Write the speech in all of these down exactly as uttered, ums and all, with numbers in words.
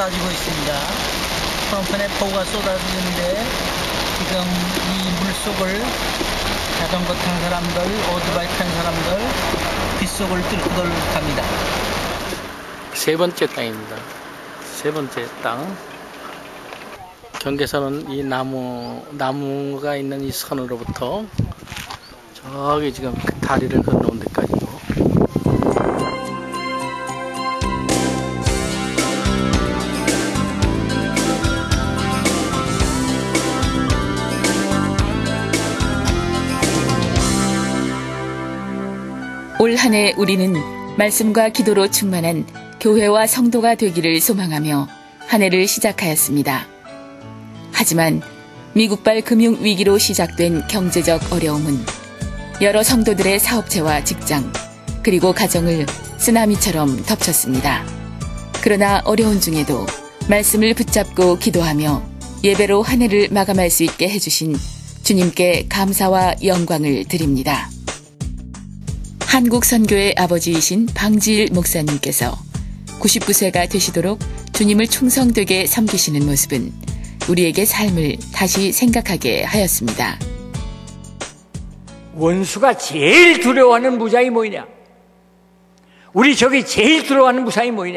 쏟아지고 있습니다. 펑편에 폭우가 쏟아지는데 지금 이 물속을 자전거 탄 사람들, 오토바이 탄 사람들 빗속을 뚫고 갑니다. 세 번째 땅입니다. 세 번째 땅. 경계선은 이 나무, 나무가 있는 이 선으로부터 저기 지금 그 다리를 건너온 데까지고. 올 한 해 우리는 말씀과 기도로 충만한 교회와 성도가 되기를 소망하며 한 해를 시작하였습니다. 하지만 미국발 금융위기로 시작된 경제적 어려움은 여러 성도들의 사업체와 직장, 그리고 가정을 쓰나미처럼 덮쳤습니다. 그러나 어려운 중에도 말씀을 붙잡고 기도하며 예배로 한 해를 마감할 수 있게 해주신 주님께 감사와 영광을 드립니다. 한국 선교의 아버지이신 방지일 목사님께서 구십구 세가 되시도록 주님을 충성되게 섬기시는 모습은 우리에게 삶을 다시 생각하게 하였습니다. 원수가 제일 두려워하는 무장이 뭐냐? 우리 적이 제일 두려워하는 무장이 뭐냐?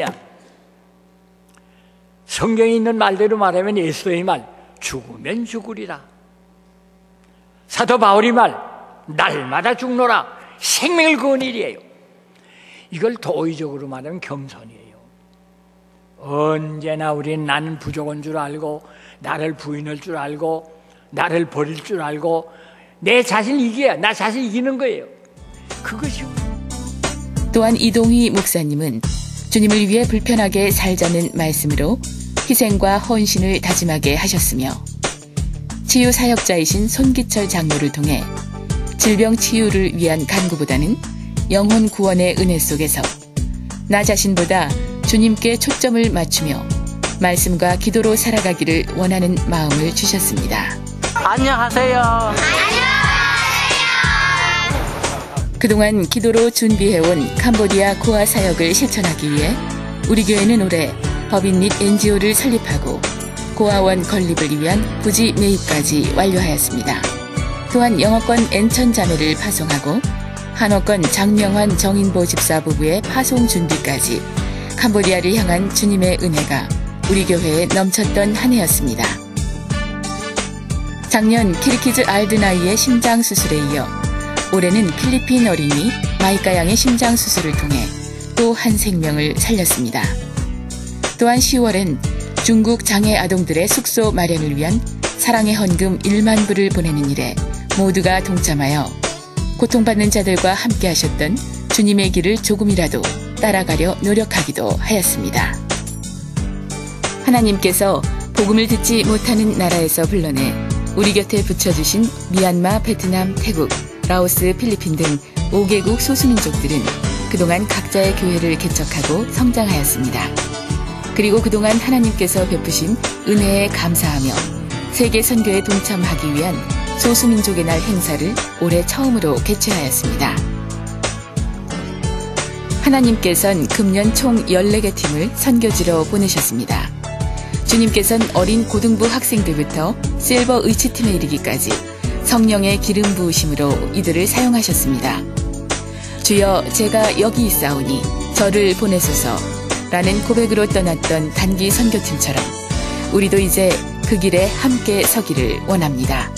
성경에 있는 말대로 말하면 예수의 말, 죽으면 죽으리라. 사도 바울이 말, 날마다 죽노라. 생명을 구한 일이에요. 이걸 도의적으로 말하면 겸손이에요. 언제나 우리는 나는 부족한 줄 알고, 나를 부인할 줄 알고, 나를 버릴 줄 알고, 내 자신을 이겨야, 나 자신을 이기는 거예요. 그것이. 또한 이동희 목사님은 주님을 위해 불편하게 살자는 말씀으로 희생과 헌신을 다짐하게 하셨으며, 치유사역자이신 손기철 장로를 통해 질병 치유를 위한 간구보다는 영혼 구원의 은혜 속에서 나 자신보다 주님께 초점을 맞추며 말씀과 기도로 살아가기를 원하는 마음을 주셨습니다. 안녕하세요. 안녕하세요. 그동안 기도로 준비해온 캄보디아 고아 사역을 실천하기 위해 우리 교회는 올해 법인 및 엔지오를 설립하고 고아원 건립을 위한 부지 매입까지 완료하였습니다. 또한 영어권 엔천 자매를 파송하고 한어권 장명환 정인보 집사 부부의 파송 준비까지 캄보디아를 향한 주님의 은혜가 우리 교회에 넘쳤던 한 해였습니다. 작년 키르키즈 알드나이의 심장 수술에 이어 올해는 필리핀 어린이 마이카 양의 심장 수술을 통해 또 한 생명을 살렸습니다. 또한 시월엔 중국 장애 아동들의 숙소 마련을 위한 사랑의 헌금 일만 불을 보내는 일에 모두가 동참하여 고통받는 자들과 함께 하셨던 주님의 길을 조금이라도 따라가려 노력하기도 하였습니다. 하나님께서 복음을 듣지 못하는 나라에서 불러내 우리 곁에 붙여주신 미얀마, 베트남, 태국, 라오스, 필리핀 등 오 개국 소수민족들은 그동안 각자의 교회를 개척하고 성장하였습니다. 그리고 그동안 하나님께서 베푸신 은혜에 감사하며 세계 선교에 동참하기 위한 소수민족의 날 행사를 올해 처음으로 개최하였습니다. 하나님께선 금년 총 열네 개 팀을 선교지로 보내셨습니다. 주님께선 어린 고등부 학생들부터 실버 의치팀에 이르기까지 성령의 기름 부으심으로 이들을 사용하셨습니다. 주여 제가 여기 있사오니 저를 보내소서 라는 고백으로 떠났던 단기 선교팀처럼 우리도 이제 그 길에 함께 서기를 원합니다.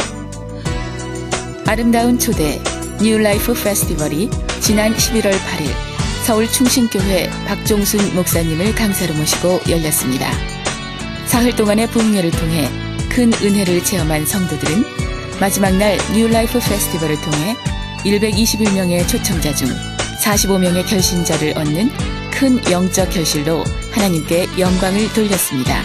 아름다운 초대 뉴라이프 페스티벌이 지난 십일월 팔일 서울 충신교회 박종순 목사님을 강사로 모시고 열렸습니다. 사흘 동안의 부흥회를 통해 큰 은혜를 체험한 성도들은 마지막 날 뉴라이프 페스티벌을 통해 백이십일 명의 초청자 중 사십오 명의 결신자를 얻는 큰 영적 결실로 하나님께 영광을 돌렸습니다.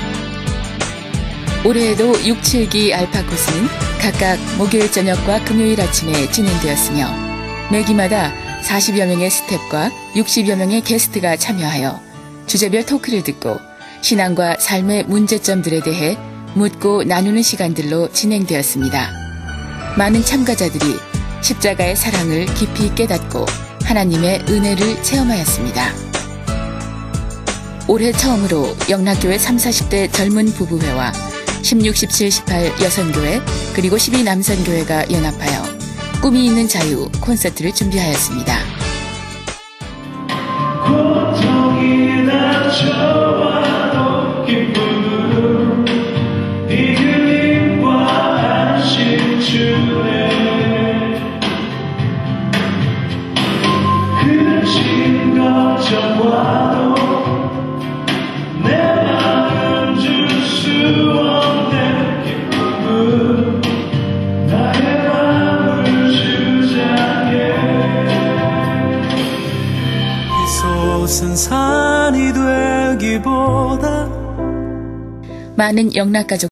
올해에도 육, 칠기 알파 코스는 각각 목요일 저녁과 금요일 아침에 진행되었으며 매기마다 사십여 명의 스태프과 육십여 명의 게스트가 참여하여 주제별 토크를 듣고 신앙과 삶의 문제점들에 대해 묻고 나누는 시간들로 진행되었습니다. 많은 참가자들이 십자가의 사랑을 깊이 깨닫고 하나님의 은혜를 체험하였습니다. 올해 처음으로 영락교회 삼사십 대 젊은 부부회와 십육, 십칠, 십팔 여성교회 그리고 십이 남성교회가 연합하여 꿈이 있는 자유 콘서트를 준비하였습니다. 고통이 닥쳐와도 기쁨은 이 그림과 안심 주네 근심 걱정과도 내 마음 줄 수 없는 기쁨은 나의 마음을 주장해 솟은 산이 되기보다 많은 영락가족